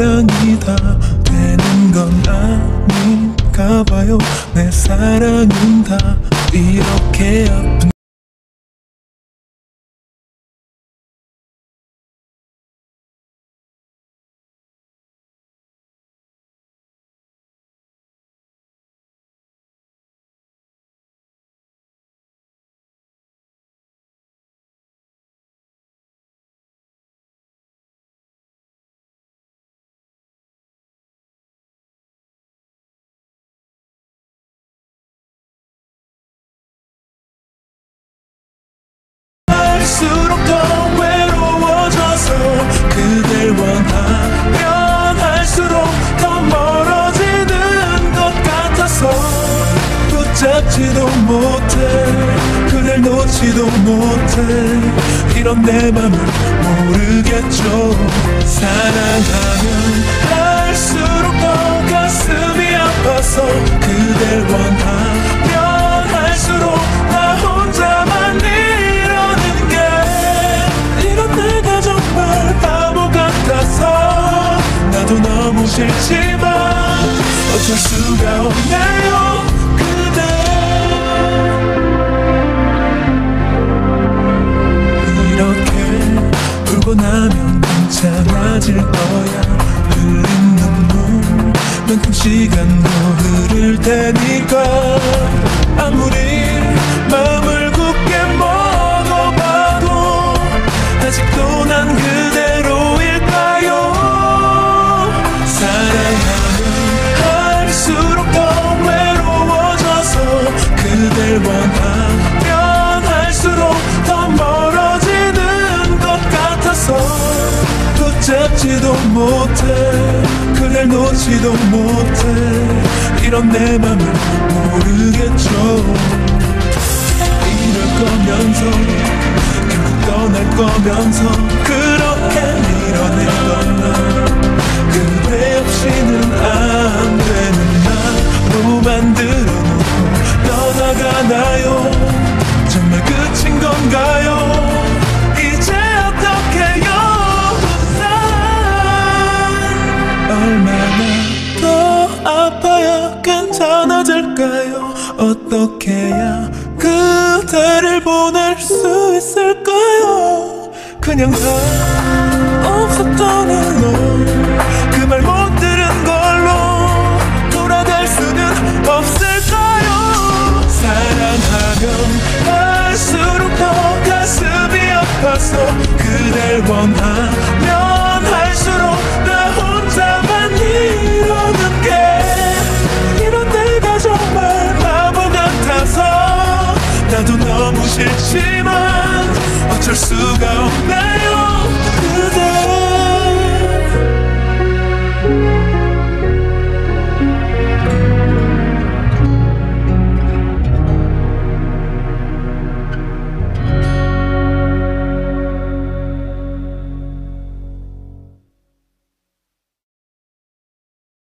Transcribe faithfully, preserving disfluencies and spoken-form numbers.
사랑이 다 되는 건 아닌가 봐요. 내 사랑은 다 이렇게 아픈 할수록 더 외로워져서 그댈 원하면 할수록 더 멀어지는 것 같아서 붙잡지도 못해 그댈 놓지도 못해 이런 내 맘을 모르겠죠. 사랑하면 할수록 더 가슴이 아파서 그댈 원하면 할수록 나 혼자만 이러는 게 이런 내가 정말 바보 같아서 나도 너무 싫지만 어쩔 수가 없네요. 울고 나면 괜찮아질 거야. 흘린 눈물만큼 시간도 흐를 테니까 아무리 마음을 굳게 먹어봐도 아직도 난 그대로일까요? 사랑하면 할수록 더 외로워져서 그댈 원하면 할수록 더 멀어지는 것 같아서 붙잡지도 못해 그댈 놓지도 못해 이런 내 맘을 모르겠죠. 이럴 거면서 결국 떠날 거면서 그렇게 밀어내던 나 그대 없이는 안 되는 나로 만들어 놓고 떠나가나요? 정말 끝인 건가요? 이제 어떡해요? 얼마나 더 아파야 괜찮아질까요? 어떻게 해야 그대를 보낼 수 있을까요? 그냥 다 없었던 너 그 말 못 들은 걸로 돌아갈 수는 없을까요? 사랑하면 할수록 더 가슴이 아파서 그댈 원하면 할수록 나 혼자만 이러는 게 이런 내가 정말 바보 같아서 나도 너무 싫지만 어쩔 수가 없네요.